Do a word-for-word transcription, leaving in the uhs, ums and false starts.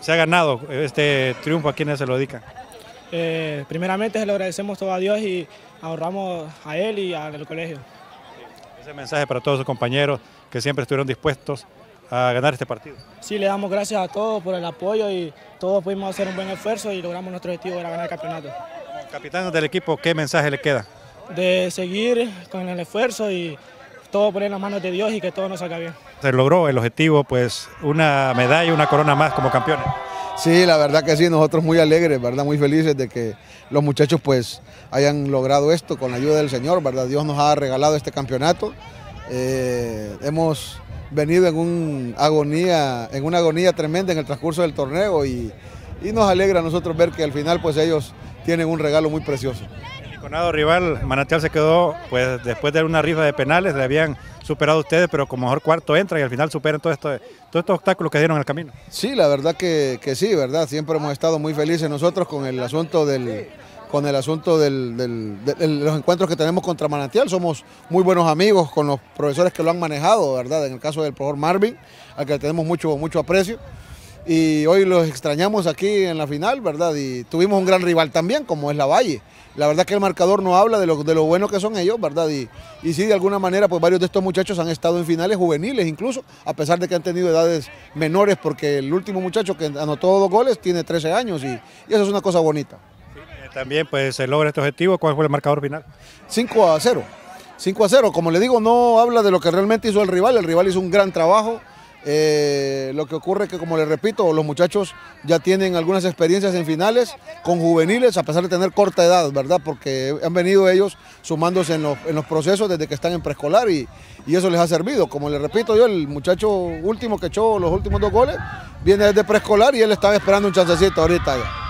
se ha ganado este triunfo? ¿A quiénes se lo dedican? Eh, primeramente se lo agradecemos todo a Dios y ahorramos a él y al colegio. Ese mensaje para todos sus compañeros que siempre estuvieron dispuestos a ganar este partido. Sí, le damos gracias a todos por el apoyo y todos pudimos hacer un buen esfuerzo y logramos nuestro objetivo, era ganar el campeonato. Como capitán del equipo, ¿qué mensaje le queda? De seguir con el esfuerzo y todo poner en las manos de Dios y que todo nos salga bien. Se logró el objetivo, pues una medalla, una corona más como campeones. Sí, la verdad que sí, nosotros muy alegres, ¿verdad? Muy felices de que los muchachos pues hayan logrado esto con la ayuda del Señor, ¿verdad? Dios nos ha regalado este campeonato. Eh, hemos venido en, un agonía, en una agonía tremenda en el transcurso del torneo y, y nos alegra a nosotros ver que al final pues ellos tienen un regalo muy precioso. El iconado rival, Manantial, se quedó pues después de una rifa de penales, le habían superado a ustedes, pero como mejor cuarto entra y al final superan todo esto, todos estos obstáculos que dieron en el camino. Sí, la verdad que, que sí, ¿verdad? Siempre hemos estado muy felices nosotros con el asunto del... con el asunto del, del, de, de los encuentros que tenemos contra Manantial. Somos muy buenos amigos con los profesores que lo han manejado, ¿verdad? En el caso del profesor Marvin, al que le tenemos mucho, mucho aprecio. Y hoy los extrañamos aquí en la final, ¿verdad? Y tuvimos un gran rival también, como es Lavalle. La verdad que el marcador no habla de lo, de lo bueno que son ellos, ¿verdad? Y, y sí, de alguna manera, pues varios de estos muchachos han estado en finales juveniles incluso, a pesar de que han tenido edades menores, porque el último muchacho que anotó dos goles tiene trece años y, y eso es una cosa bonita. También pues se logra este objetivo. ¿Cuál fue el marcador final? cinco a cero. cinco a cero, como le digo, no habla de lo que realmente hizo el rival. El rival hizo un gran trabajo. Eh, lo que ocurre es que, como le repito, los muchachos ya tienen algunas experiencias en finales con juveniles, a pesar de tener corta edad, ¿verdad? Porque han venido ellos sumándose en los, en los procesos desde que están en preescolar y, y eso les ha servido. Como le repito yo, el muchacho último que echó los últimos dos goles viene desde preescolar y él estaba esperando un chancecito ahorita ya.